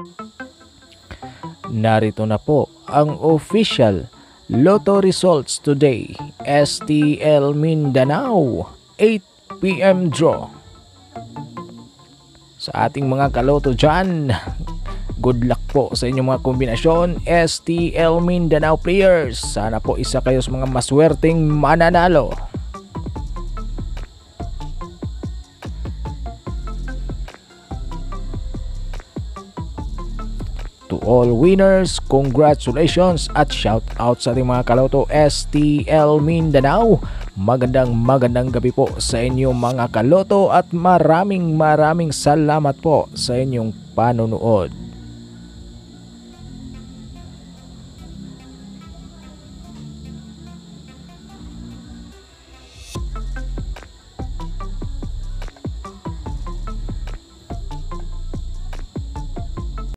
Narito na po ang official Lotto results today. STL Mindanao 8 PM draw. Sa ating mga kaloto dyan, good luck po sa inyong mga kombinasyon, STL Mindanao players. Sana po isa kayo sa mga maswerteng mananalo. To all winners, congratulations at shout out sa ating mga kaloto STL Mindanao. Magandang gabi po sa inyong mga kaloto at maraming salamat po sa inyong panonood.